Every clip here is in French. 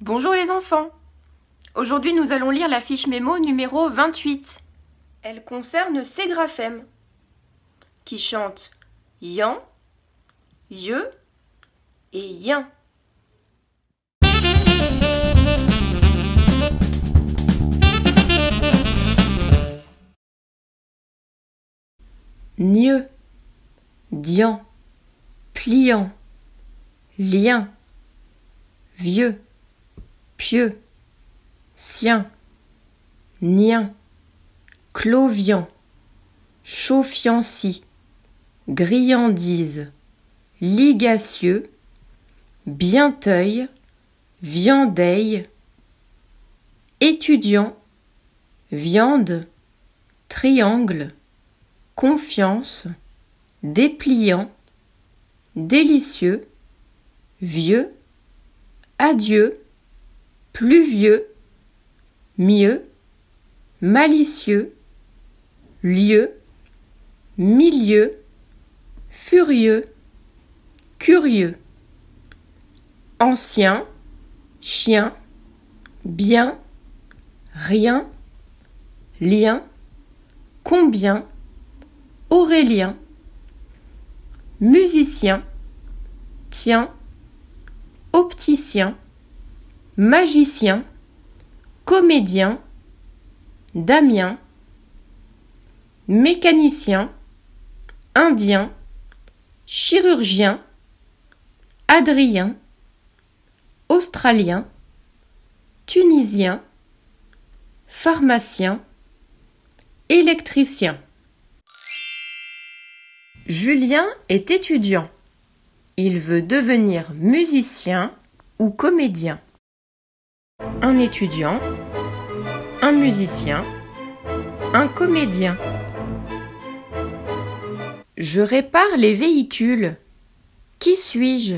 Bonjour les enfants! Aujourd'hui nous allons lire la fiche mémo numéro 28. Elle concerne ces graphèmes qui chantent yan, ye et yin. Nieu, dian, pliant, lien, vieux, pieux, sien, nien, clovian, chauffiancy, griandise, ligacieux, bienteuil, viandeille, étudiant, viande, triangle, confiance, dépliant, délicieux, vieux, adieu, pluvieux, mieux, malicieux, lieu, milieu, furieux, curieux, ancien, chien, bien, rien, lien, combien, aurélien, musicien, tien, opticien, magicien, comédien, Damien, mécanicien, indien, chirurgien, Adrien, australien, tunisien, pharmacien, électricien. Julien est étudiant. Il veut devenir musicien ou comédien. Un étudiant, un musicien, un comédien. Je répare les véhicules. Qui suis-je?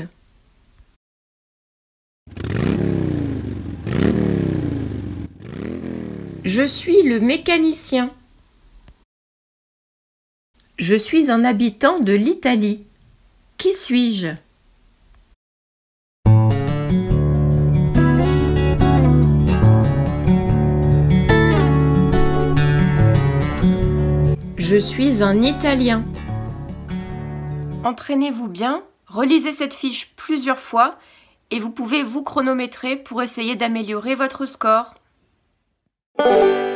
Je suis le mécanicien. Je suis un habitant de l'Italie. Qui suis-je? Je suis un Italien. Entraînez-vous bien, relisez cette fiche plusieurs fois et vous pouvez vous chronométrer pour essayer d'améliorer votre score.